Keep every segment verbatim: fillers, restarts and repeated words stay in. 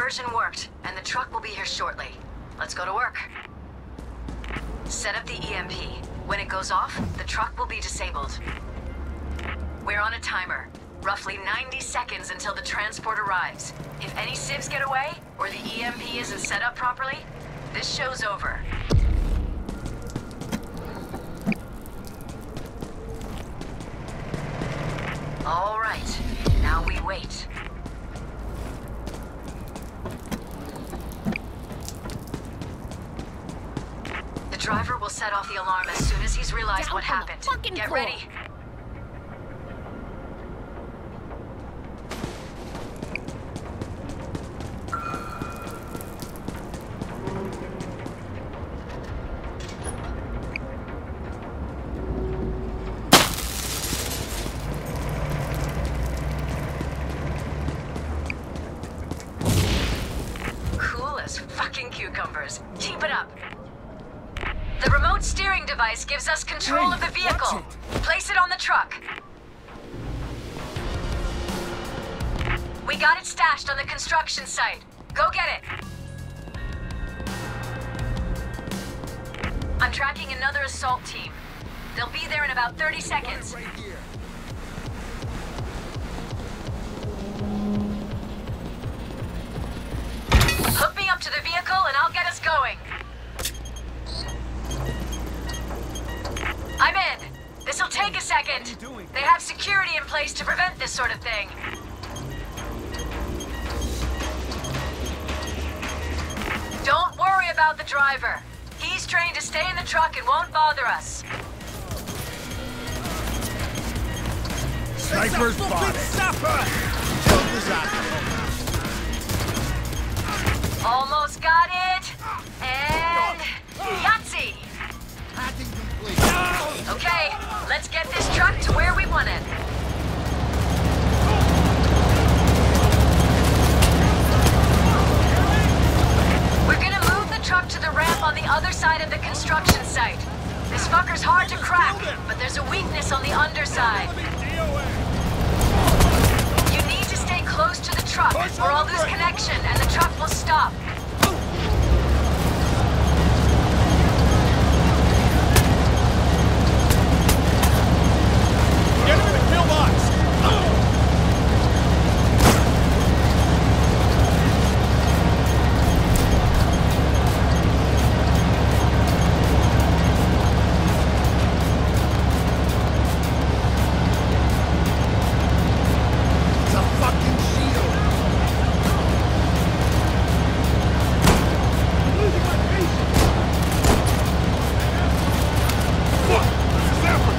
diversion worked, and the truck will be here shortly. Let's go to work. Set up the E M P. When it goes off, the truck will be disabled. We're on a timer. Roughly ninety seconds until the transport arrives. If any civs get away, or the E M P isn't set up properly, this show's over. All right, now we wait. The driver will set off the alarm as soon as he's realized Down what on the happened. fucking Get floor. ready. Fucking cucumbers. Keep it up. The remote steering device gives us control Hey, of the vehicle. watch Place it on the truck. We got it stashed on the construction site. Go get it. I'm tracking another assault team. They'll be there in about thirty seconds. Right here. Hook me up to the vehicle and I'll get us going. I'm in. This'll take a second. They have security in place to prevent this sort of thing. Don't worry about the driver. He's trained to stay in the truck and won't bother us. Sniper's spotted. Help us out. Almost got it. And Yahtzee. Hacking complete. Okay, let's get this truck to where we want it. We're gonna move the truck to the ramp on the other side of the construction site. This fucker's hard to crack, but there's a weakness on the underside. You need to stay close to the truck, or I'll lose connection and the truck will stop. Get him in the kill box. It's a fucking shield. I'm losing my patience. Fuck! This is effort.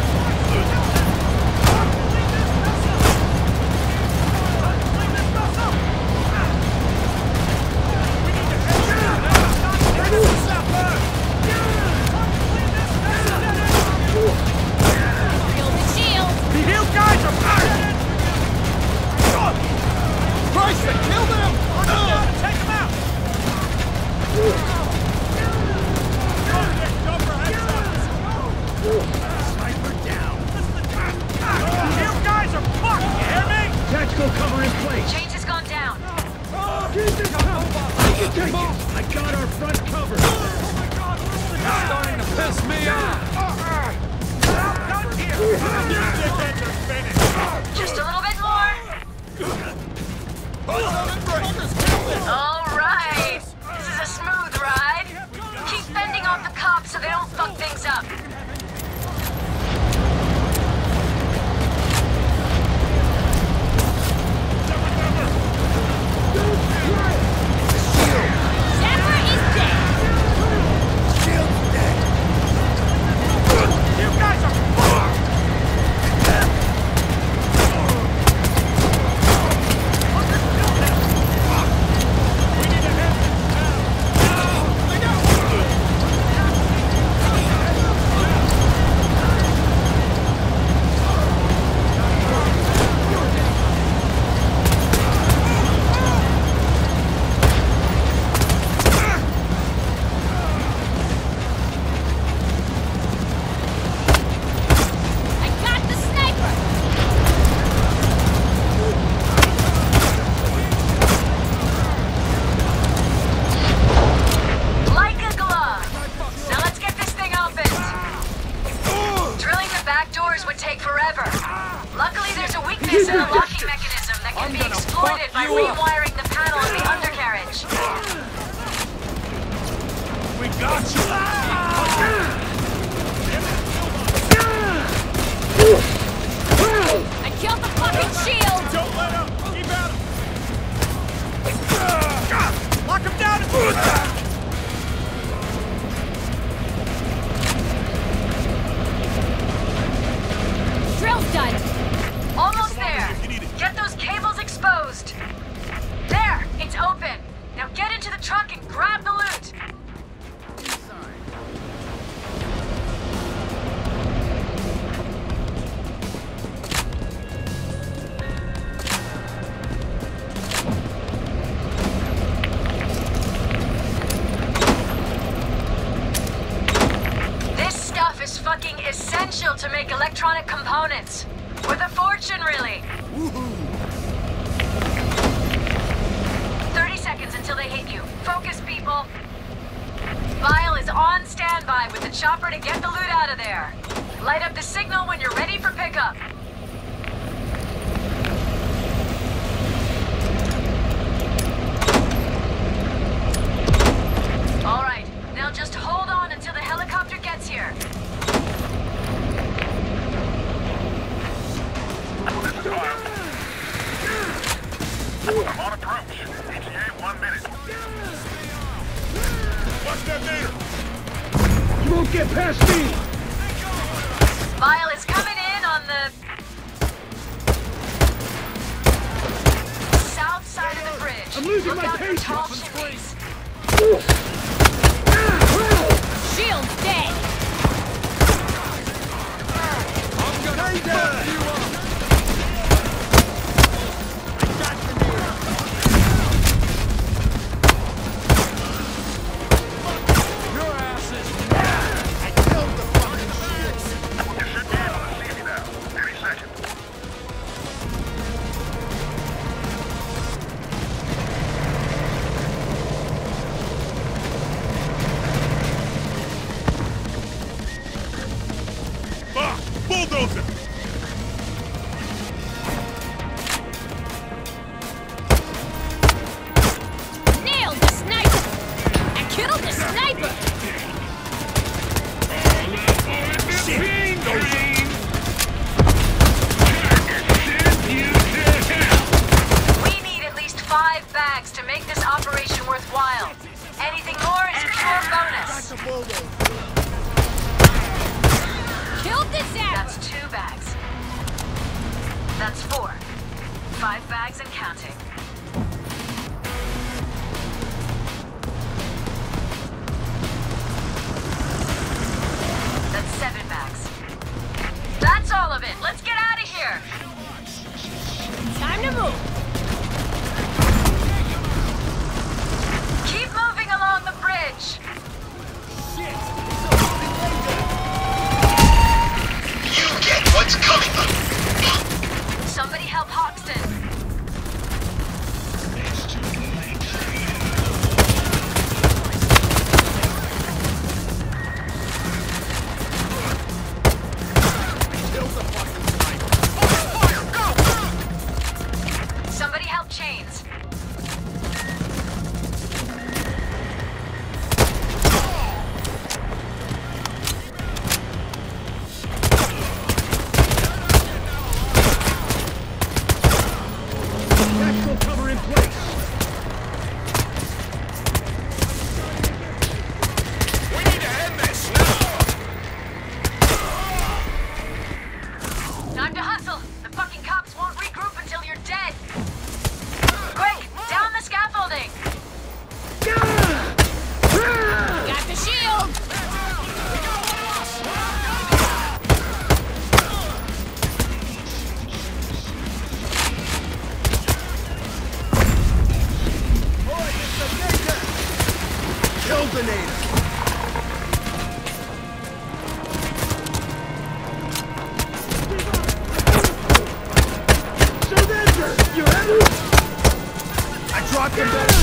Tactical cover in place. Change has gone down. I can take it. I got our front covered. It's starting to piss me off. Just a little bit more. All right. This is a smooth ride. Keep fending off the cops so they don't fuck things up. back doors would take forever. Luckily, there's a weakness in the locking mechanism that can I'm be gonna exploited fuck by you up. rewiring the panel in the undercarriage. We got you! I killed the fucking shield! Don't let up! Keep at him! Lock him down! Drill's done! Almost there. Get those cables exposed. There, it's open. Now get into the truck and grab the loot. This stuff is fucking essential to make electronic components. Worth a fortune, really. thirty seconds until they hit you. Focus, people. Vile is on standby with the chopper to get the loot out of there. Light up the signal when you're ready for pickup. All right, now just hold on until the helicopter gets here. I'm on approach. E T A one minute. Watch that meter. You won't get past me! Vile is coming in on the south side of the bridge. I'm losing Look my out for patience. tall chimneys. Shield's dead! I'm gonna fuck you up! Your ass is I killed the fucking shields. You should be able to see me now. Any second. Fuck! Bulldozer! Nailed the sniper! I killed the sniper! We need at least five bags to make this operation worthwhile. Anything more is pure bonus. Killed the zapper! That's two bags. That's four. Five bags and counting. That's seven bags. That's all of it. Let's get out of here. Time to move! Keep moving along the bridge. You get what's coming! Somebody help Hoxton. Somebody help Chains. Tactical cover in place! We need to end this now! Time to hustle. The fucking cops won't regroup until you're dead. Quick, down the scaffolding. Got the shield! Kill the native! Surrender! You ready? I dropped him back.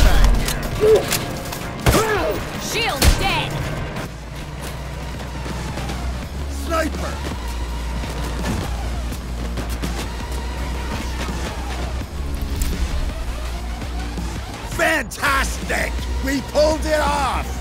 Shield's dead! Sniper! We pulled it off!